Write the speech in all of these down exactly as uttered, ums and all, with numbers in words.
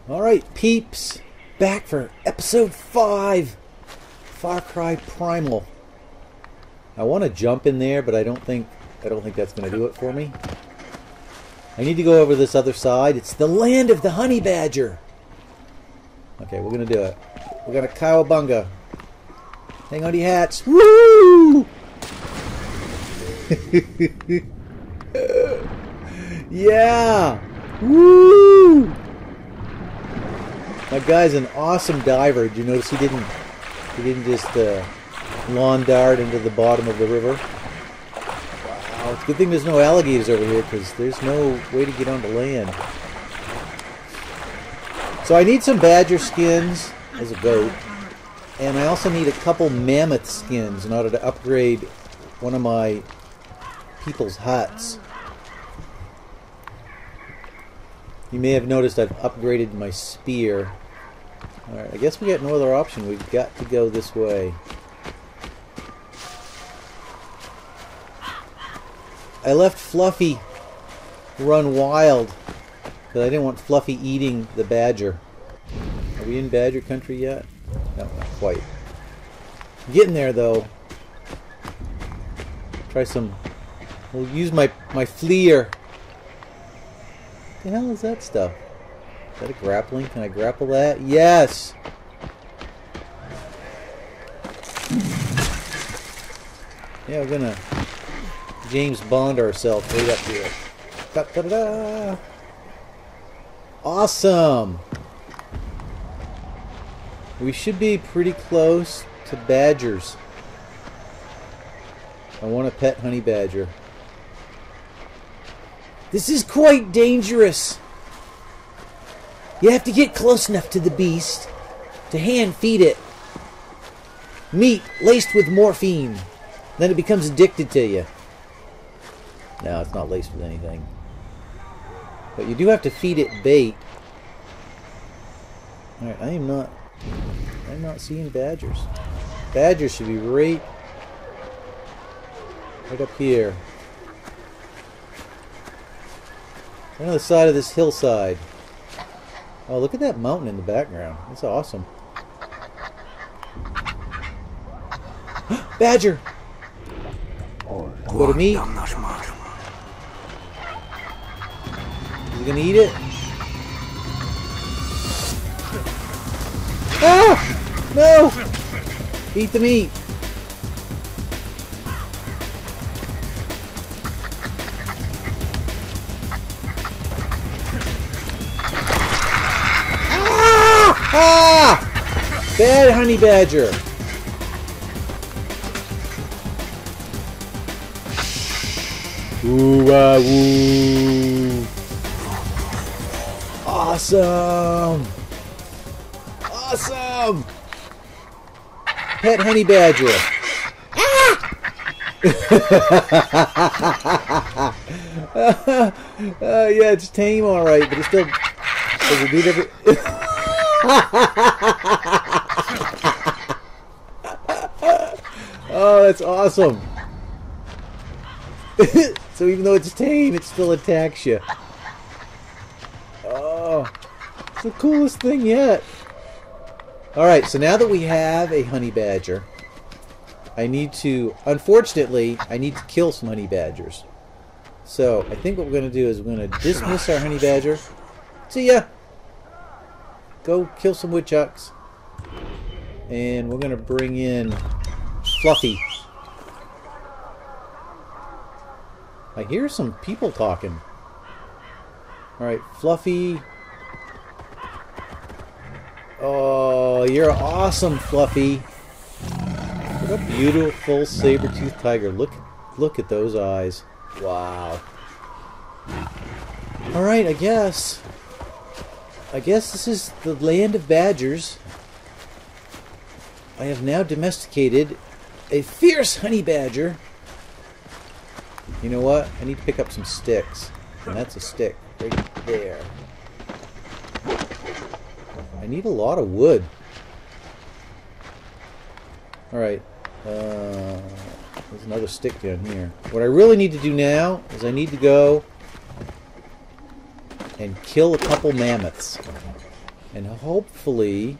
Alright, peeps. Back for episode five. Far Cry Primal. I want to jump in there, but I don't think I don't think that's going to do it for me. I need to go over this other side. It's the land of the honey badger. Okay, we're going to do it. We're going to cowabunga. Hang on to your hats. Woo! Yeah! Woo! That guy's an awesome diver. Did you notice he didn't he didn't just uh, lawn dart into the bottom of the river? Wow, it's a good thing there's no alligators over here because there's no way to get onto land. So I need some badger skins as a goat, and I also need a couple mammoth skins in order to upgrade one of my people's huts. You may have noticed I've upgraded my spear. Alright, I guess we got no other option. We've got to go this way. I left Fluffy run wild because I didn't want Fluffy eating the badger. Are we in badger country yet? No, not quite. I'm getting there though. Try some... We'll use my, my fleer. What the hell is that stuff? Is that a grappling? Can I grapple that? Yes! Yeah, we're gonna James Bond ourselves right up here. Da, da, da, da. Awesome! We should be pretty close to badgers. I want a pet honey badger. This is quite dangerous. You have to get close enough to the beast to hand feed it meat laced with morphine. Then it becomes addicted to you. No, it's not laced with anything. But you do have to feed it bait. Alright, I am not I'm not seeing badgers. Badgers should be right right up here. On the other side of this hillside. Oh, look at that mountain in the background. That's awesome. Badger! Go to meat. Is he gonna eat it? Ah! No! Eat the meat. Ah! Bad honey badger. Ooh, ah, woo. Awesome. Awesome. Pet honey badger. Ah! uh, yeah, it's tame alright, but it still does it do different. Oh, that's awesome. So even though it's tame, it still attacks you. Oh, it's the coolest thing yet. Alright, so now that we have a honey badger, I need to, unfortunately, I need to kill some honey badgers. So, I think what we're going to do is we're going to dismiss our honey badger. See ya! Go kill some woodchucks. And we're going to bring in Fluffy. I hear some people talking. Alright, Fluffy. Oh, you're awesome, Fluffy. What a beautiful saber-toothed tiger. Look, look at those eyes. Wow. Alright, I guess. I guess this is the land of badgers. I have now domesticated a fierce honey badger. You know what? I need to pick up some sticks. And that's a stick right there. I need a lot of wood. Alright. Uh, there's another stick down here. What I really need to do now is I need to go and kill a couple mammoths. And hopefully,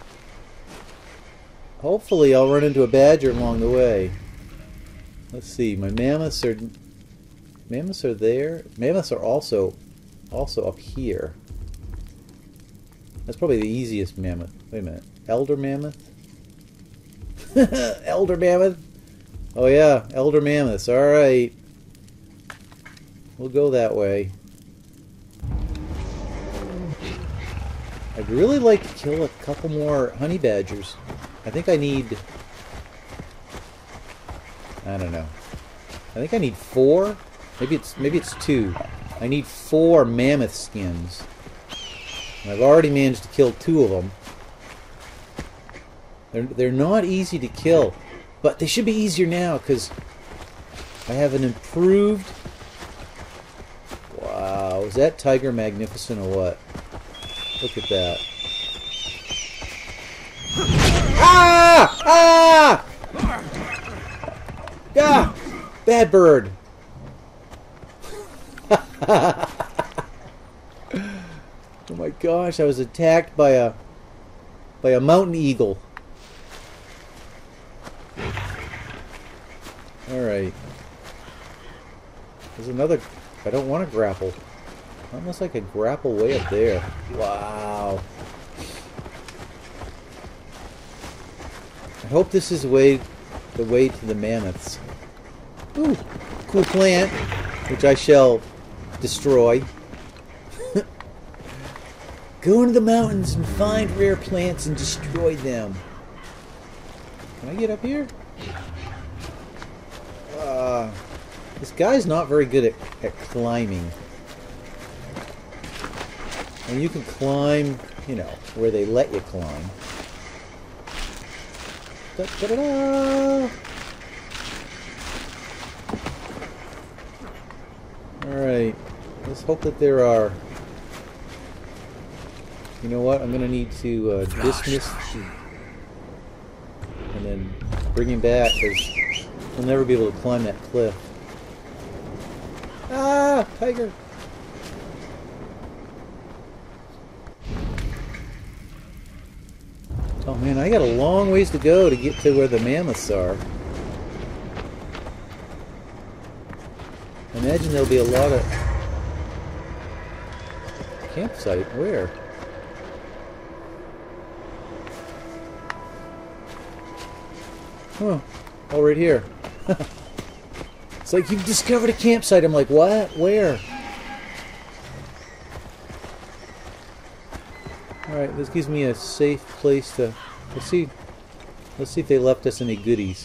hopefully I'll run into a badger along the way. Let's see, my mammoths are, mammoths are there. Mammoths are also, also up here. That's probably the easiest mammoth. Wait a minute, elder mammoth? Elder mammoth? Oh yeah, elder mammoths, alright. We'll go that way. I'd really like to kill a couple more honey badgers. I think I need... I don't know. I think I need four? Maybe it's maybe it's two. I need four mammoth skins. And I've already managed to kill two of them. They're, they're not easy to kill. But they should be easier now because I have an improved... Wow, is that tiger magnificent or what? Look at that. Ah! Ah! Ah! Bad bird. Oh my gosh, I was attacked by a by a mountain eagle. Alright. There's another... I don't want to grapple. Almost like a grapple way up there. Wow. I hope this is the way, the way to the mammoths. Ooh, cool plant, which I shall destroy. Go into the mountains and find rare plants and destroy them. Can I get up here? Uh, this guy's not very good at, at climbing. And you can climb, you know, where they let you climb. Da, da, da, da. Alright, let's hope that there are... You know what, I'm going to need to uh, dismiss and then bring him back because he'll never be able to climb that cliff. Ah, tiger! Oh man, I got a long ways to go to get to where the mammoths are. Imagine there'll be a lot of... Campsite? Where? Huh. Oh, right here. It's like, you've discovered a campsite. I'm like, what? Where? Alright, this gives me a safe place to... Let's see. Let's see if they left us any goodies.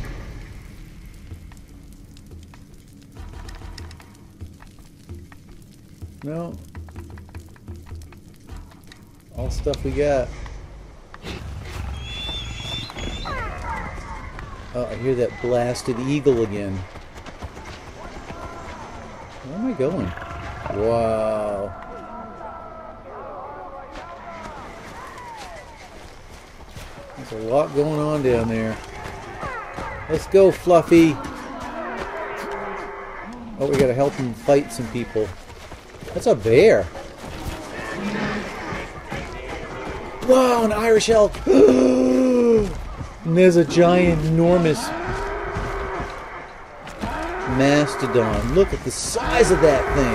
No. All stuff we got. Oh, I hear that blasted eagle again. Where am I going? Wow. There's a lot going on down there. Let's go, Fluffy. Oh, we gotta help him fight some people. That's a bear. Wow, an Irish elk. And there's a giant, enormous mastodon. Look at the size of that thing.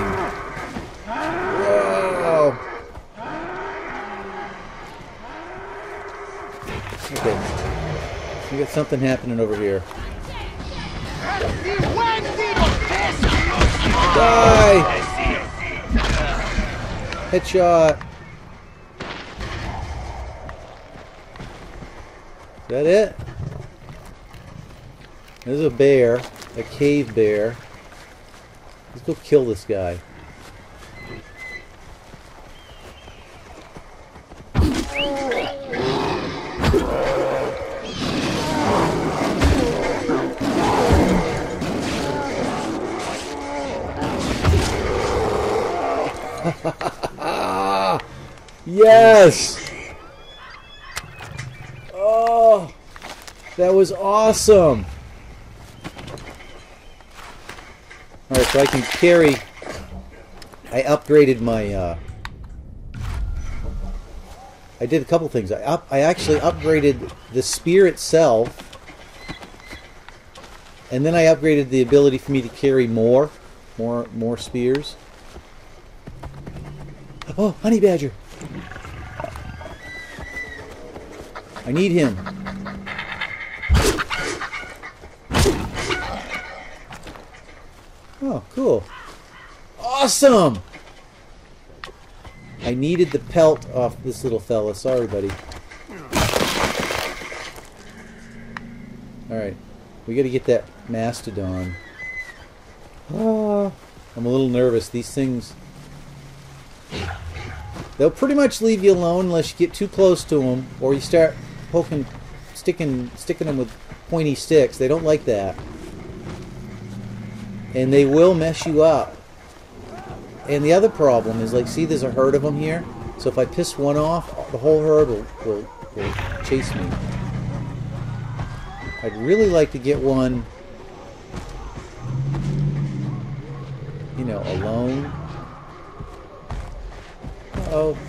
Wow. Okay. We got something happening over here. Die! Headshot. Is that it? There's a bear, a cave bear. Let's go kill this guy. Yes! Oh, that was awesome! Alright, so I can carry... I upgraded my, uh... I did a couple things. I up, I actually upgraded the spear itself, and then I upgraded the ability for me to carry more, more, more spears. Oh, honey badger! I need him. Oh, cool! Awesome! I needed the pelt off this little fella. Sorry, buddy. Alright. We gotta get that mastodon. Ah, I'm a little nervous. These things... They'll pretty much leave you alone unless you get too close to them, or you start poking, sticking, sticking them with pointy sticks. They don't like that. And they will mess you up. And the other problem is, like, see, there's a herd of them here. So if I piss one off, the whole herd will, will, will chase me. I'd really like to get one, you know, alone. Uh-oh.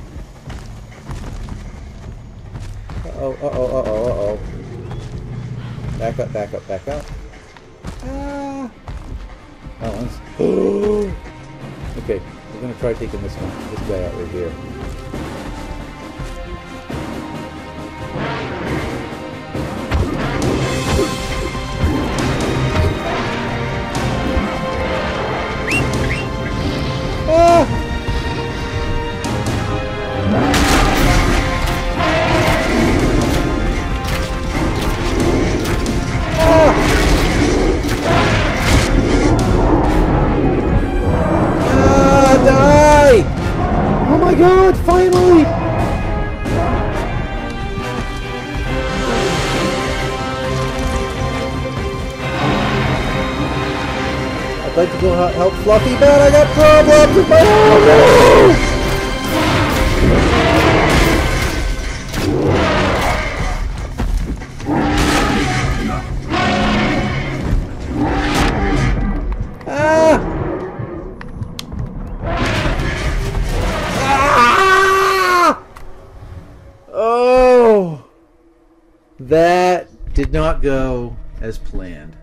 Uh-oh, uh-oh, uh-oh, uh-oh. Back up, back up, back up. Ah. Oh, that's... Okay, we're gonna try taking this one, this guy out right here. Ah! Oh my god, finally! I'd like to go help Fluffy, but I got problems with my... Oh no! That did not go as planned.